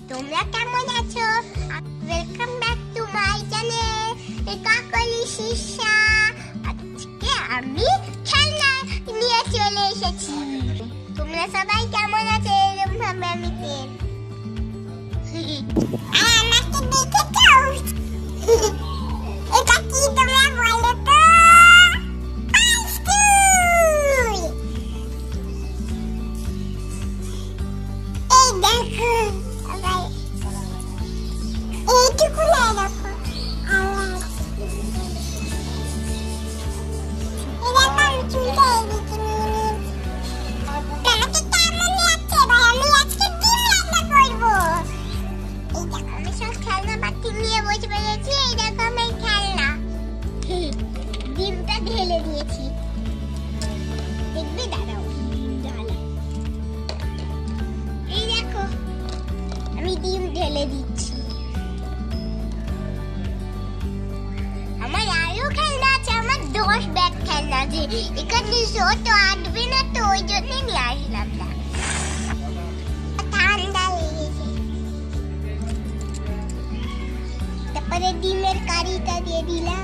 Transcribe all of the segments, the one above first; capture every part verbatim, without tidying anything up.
তোমরা কেমন আছো? Welcome back to my channel Kakoli Shisha. আজকে আমি খেলনা নিয়ে চলে এসেছি। তোমরা সবাই কেমন আছো? এরকম ভাবে আমি তেল আমাকে দেখেছো? এটা কি তোমরা বলো তো? এই দেখো এইটুকু না দেখো ডিমটা ঢেলে দিয়েছি, দেখবি? দাঁড়াও, এই দেখো আমি ডিম ঢেলে দিচ্ছি। আমার আরো খেলনা আছে, আমার দশ ব্যাগ খেলনা আছে। এখানে যত আটবে না, তো ওই জন্য নিয়ে আসলাম না। ঠান্ডা লেগেছে। তারপরে ডিমের কারিটা দিয়ে দিলাম।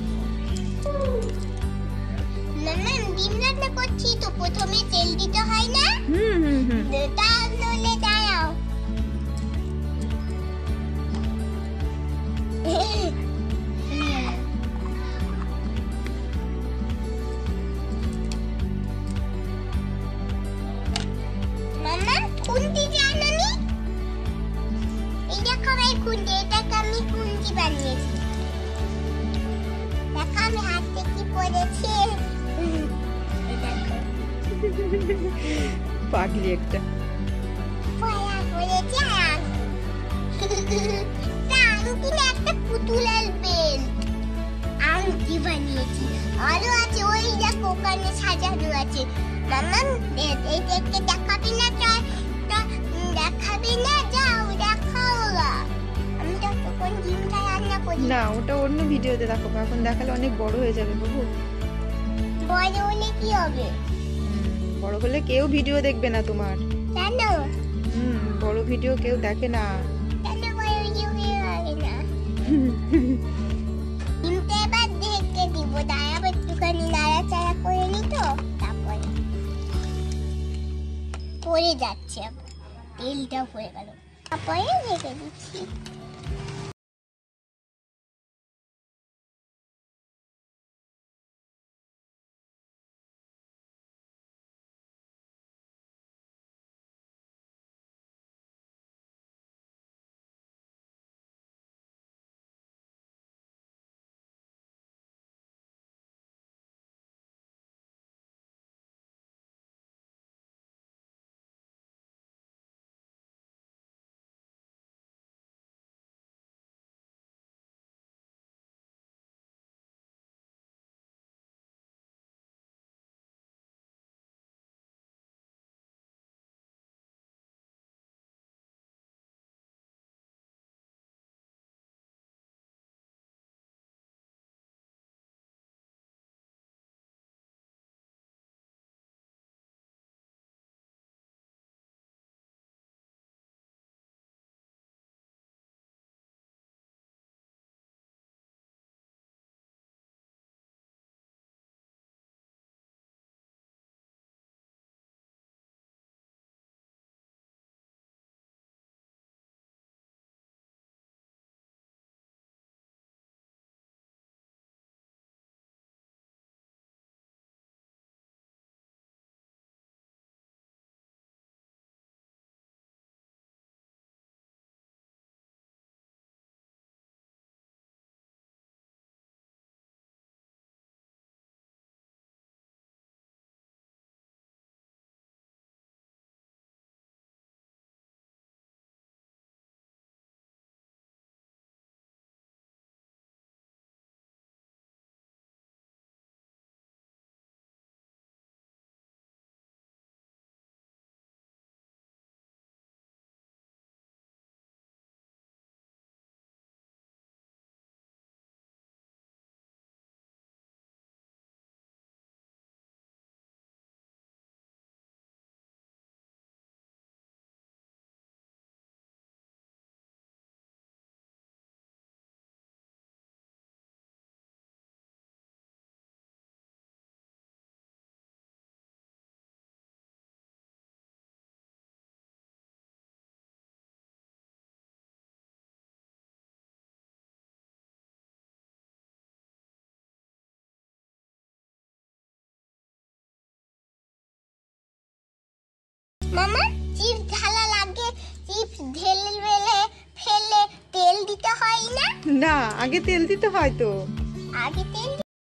না না, ডিম রান্না করছি তো প্রথমে তেল দিতে হয় না? হুম হুম হুম। তাহলে দাঁড়াও। মামা খুন্তি জানো নি? এই দেখো ভাই খুন্তি, এটাকে আমি খুন্তি বানিয়েছি। দেখো আমি হাতে কি পড়েছে। পাগলি একটা পড়া পড়েছে। আংটি না, একটা পুতুলের বেল্ট আংটি বানিয়েছি। আরো আছে, ওই দেখো ওখানে সাজানো আছে। মামা এই দেখতে দেখাবি না? দেখাবি না? যাও দেখাও। আমি তো তখন ডিমটা রান্না করি না, ওটা অন্য ভিডিওতে দেখো। এখন দেখালে অনেক বড় হয়ে যাবে বাবু। বড় হলে কি হবে? বড় হলে কেউ ভিডিও দেখবে না তোমার। কেন? হুম, বড় ভিডিও কেউ দেখে না। কেন বড় ভিডিও কেউ দেখে না? ডিমটা এবার ঢেকে দিব। দাঁড়াবো, একটুখানি নাড়াচাড়া করে নি তো, তারপরে পড়ে যাচ্ছে, তেলটাও পড়ে গেল। তারপরে ঢেকে দিচ্ছি। মামা চিপস ঢালা লাগে, চিপস ঢেলে বেলে ফেলে তেল দিতে হয় না? না, আগে তেল দিতে হয় তো। আগে তেল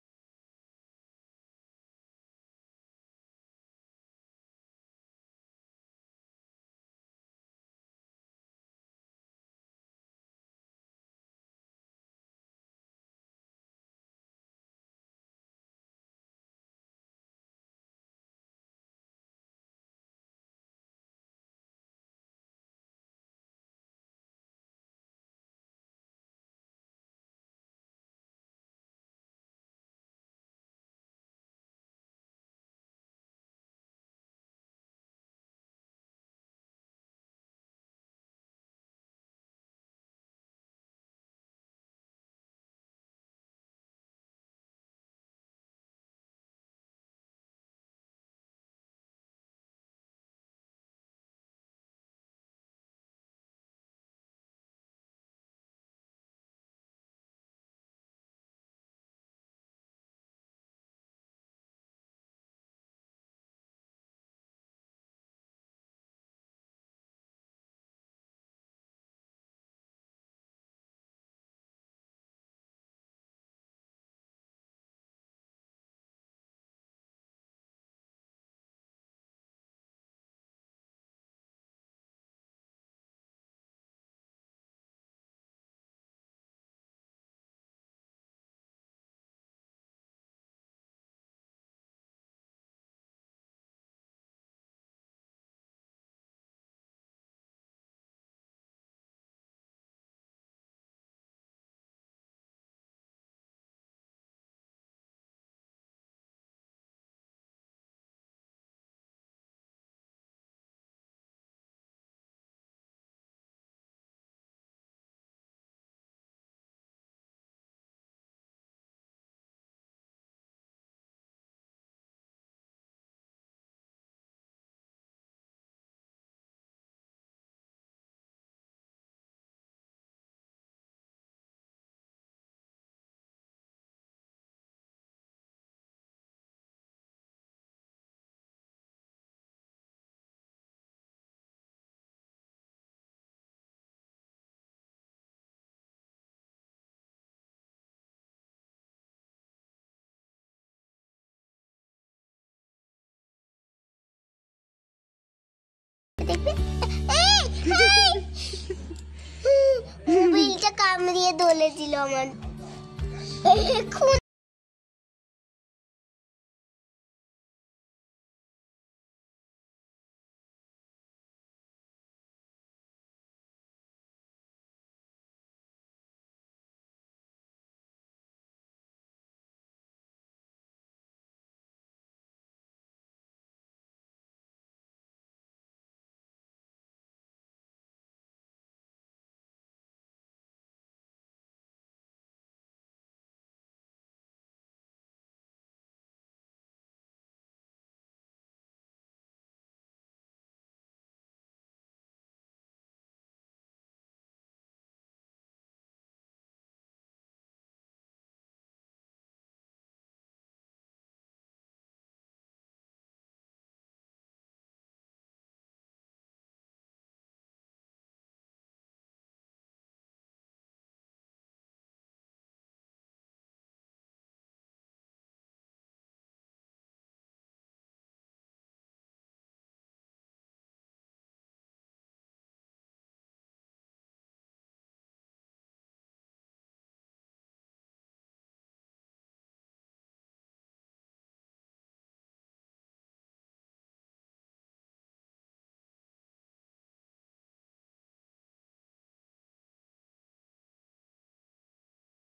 দেখবে। এই মোবাইলটা কামড়িয়ে দলে দিল আমার।